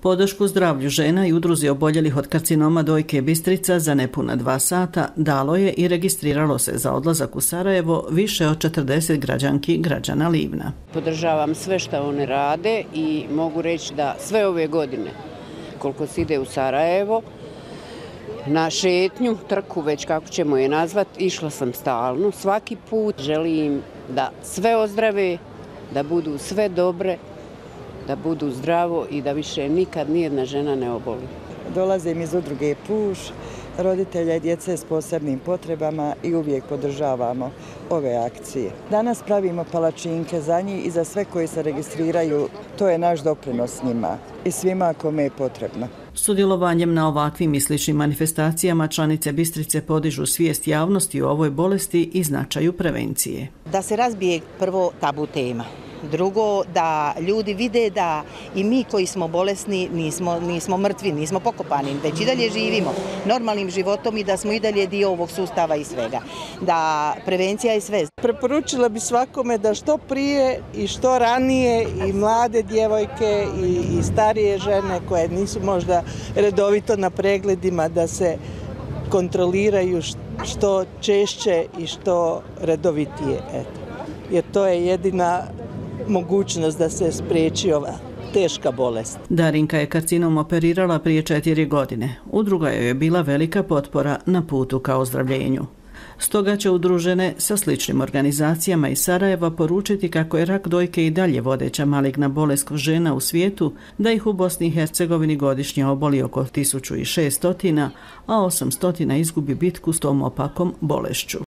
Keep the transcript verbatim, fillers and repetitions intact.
Podršku zdravlju žena i udruzi oboljelih od karcinoma dojke Bistrica za nepuna dva sata dalo je i registriralo se za odlazak u Sarajevo više od četrdeset građanki i građana Livna. Podržavam sve što one rade i mogu reći da sve ove godine, koliko se ide u Sarajevo, na šetnju, trku, već kako ćemo je nazvati, išla sam stalno. Svaki put želim da sve ozdrave, da budu sve dobre, da budu zdravo i da više nikad nijedna žena ne oboli. Dolazim iz udruge Puš, roditelja i djece s posebnim potrebama i uvijek podržavamo ove akcije. Danas pravimo palačinke za njih i za sve koji se registriraju, to je naš doprinos njima i svima kome je potrebno. Sudjelovanjem na ovakvim i sličnim manifestacijama članice Bistrice podižu svijest javnosti o ovoj bolesti i značaju prevencije. Da se razbije prvo tabu tema. Drugo, da ljudi vide da i mi koji smo bolesni nismo, nismo mrtvi, nismo pokopani, već i dalje živimo normalnim životom i da smo i dalje dio ovog sustava i svega. Da prevencija je sve. Preporučila bi svakome da što prije i što ranije i mlade djevojke i, i starije žene koje nisu možda redovito na pregledima da se kontroliraju što češće i što redovitije. Eto. Jer to je jedina mogućnost da se spriječi ova teška bolest. Darinka je karcinom operirala prije četiri godine. Udruga joj je bila velika potpora na putu ka ozdravljenju. Stoga će udružene sa sličnim organizacijama iz Sarajeva poručiti kako je rak dojke i dalje vodeća maligna bolest kod žena u svijetu, da ih u Bosni i Hercegovini godišnje oboli oko tisuću šesto, a osamsto izgubi bitku s tom opakom bolešću.